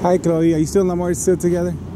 Hi, Khloe. Are you still and Lamar still together?